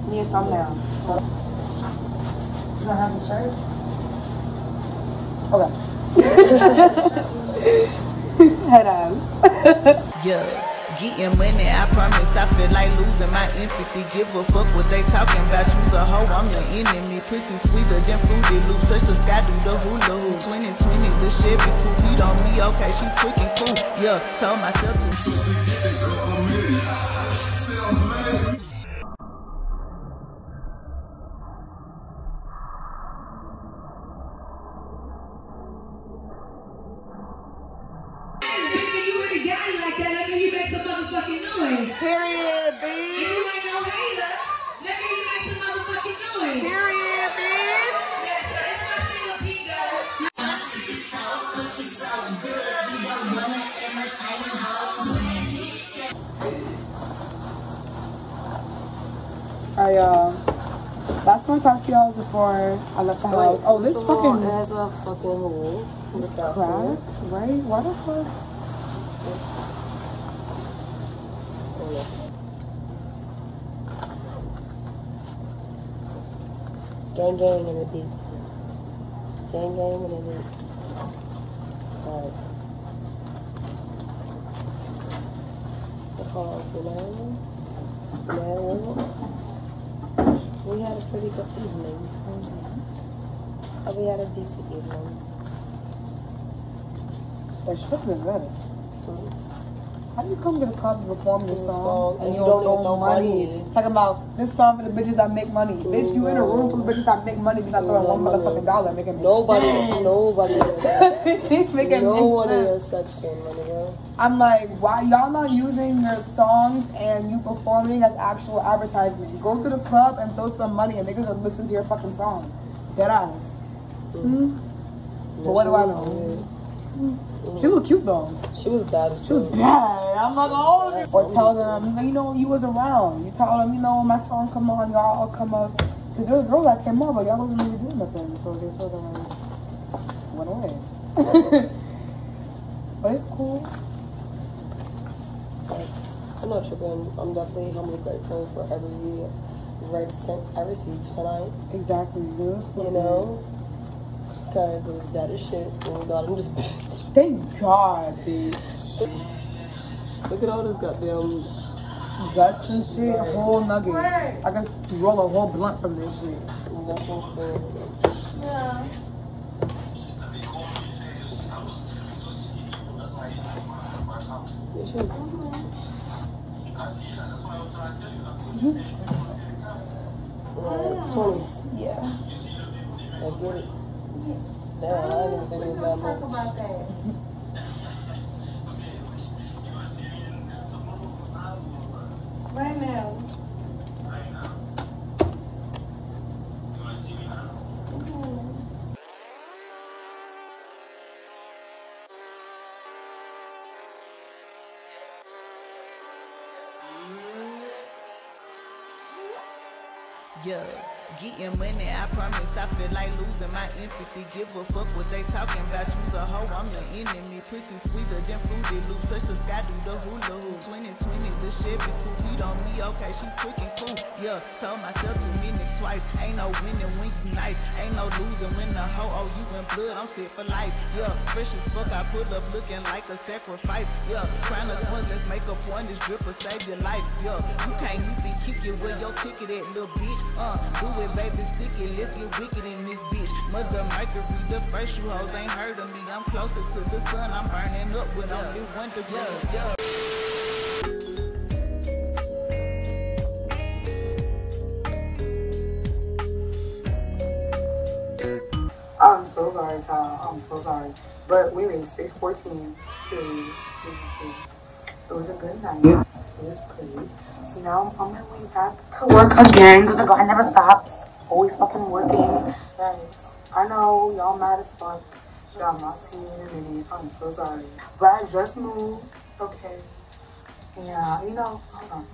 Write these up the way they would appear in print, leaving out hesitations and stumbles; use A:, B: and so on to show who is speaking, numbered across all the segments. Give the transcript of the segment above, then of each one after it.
A: Need a thumbnail. You don't have a shirt? Okay. Head ass.
B: Yeah, getting money, I promise. I feel like losing my empathy. Give a fuck what they talking about. You's a hoe, I'm your enemy. Pussy sweeter than Fruity Loops. Touch the sky, do the hula hoop. 2020, the Chevy coupe. Beat on me, okay, she freaking cool. Yeah, told myself to.
A: Period, B. Period, bitch. Alright, y'all. Last time I talked to y'all before I left the house. Oh, this fucking.
C: It has a fucking hole.
A: This crap, right? Why the fuck?
C: Gang gang in the beat. Gang gang in the beat. Alright. The calls, you know? We had a pretty good evening. We had a decent evening.
A: That should have been better. How do you come to the club to perform your song and you
C: don't
A: don't
C: even
A: throw
C: know
A: money?
C: money?
A: Talking about this song for the bitches that make money. Bitch, you in a room full of bitches that make money, you're not throwing one motherfucking dollar, making sense.
C: Nobody
A: making
C: nobody
A: sense.
C: is such shit money, bro.
A: I'm like, why y'all not using your songs and you performing as actual advertisement? Go to the club and throw some money and niggas will listen to your fucking song. Dead ass. But what do I know? She look cute though.
C: She was bad as
A: She was bad. I'm like, oh. Or tell them, you know, you was around. You tell them, you know, when my song come on, y'all all come up. Because there was a girl that came up, but y'all wasn't really doing nothing. So they sort of like went away. But it's cool.
C: I'm not tripping. I'm definitely humbly grateful for every red cent I received tonight.
A: Exactly.
C: You know? Because it was bad as shit. Oh my god, I'm just.
A: Thank God, bitch.
C: Look at all this goddamn
A: guts and shit, whole nuggets. I can roll a whole blunt from this shit.
C: That's insane.
A: Yeah.
C: This is 20s.
A: Yeah.
C: I get it. Damn, I didn't even think it was that much.
A: Talk about that. Right now.
B: Yeah, getting money, I promise. I feel like losing my empathy. Give a fuck what they talking about. You's a hoe, I'm your enemy. Pussy sweeter than Fruity Loops. Touch the sky, do the hula hoop. 2020, the Chevy coupe. Beat on me, okay, she freaking cool. Yeah, told myself to mean it twice. Ain't no winning when you nice. Ain't no losing when the hoe, oh, you in blood. I'm set for life. Yeah, fresh as fuck, I pull up looking like a sacrifice. Yeah, crown of thorns, let's make a point. This drip will save your life. Yeah, you can't even kick it where your ticket at, little bitch. Do it, baby, stick it. Let's get wicked in this bitch. Mother Mercury, the first you hoes ain't heard of me. I'm closer to the sun. I'm burning up with only 1 degree. Yeah.
A: I'm so sorry, child. I'm so sorry. But we made 6:14. It was a good night. It was pretty. So now I'm on my way back to work again because the grind never stops. Always fucking working. Guys, I know y'all mad as fuck. Y'all not seeing me in a minute. I'm so sorry. But I just moved. Okay. Yeah, you know, hold on.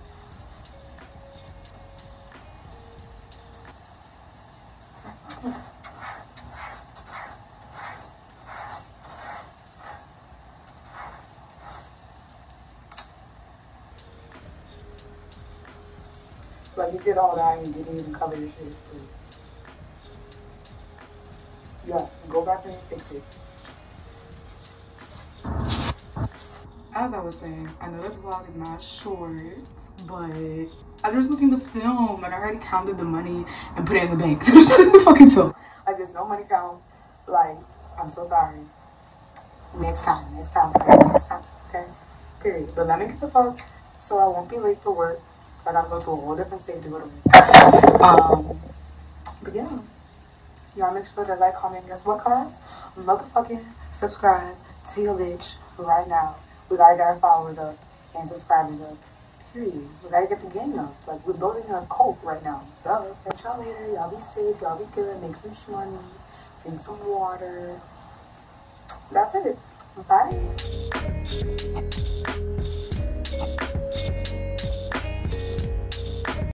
A: Like, you get all that and you didn't even cover your shit. But yeah, go back there and fix it. As I was saying, I know this vlog is not short, but I was looking to film. Like, I already counted the money and put it in the bank. So just let me fucking film. Like, there's no money count. Like, I'm so sorry. Next time, okay? Period. But let me get the fuck so I won't be late for work. I gotta go to a whole different state to go to work. But yeah. Y'all make sure to like, comment, guess what, class? Motherfucking subscribe to your bitch right now. We gotta get our followers up and subscribers up. Period. We gotta get the gang up. Like, we're building a cult right now. Duh. Catch y'all later. Y'all be safe. Y'all be good. Make some money. Drink some water. That's it. Bye.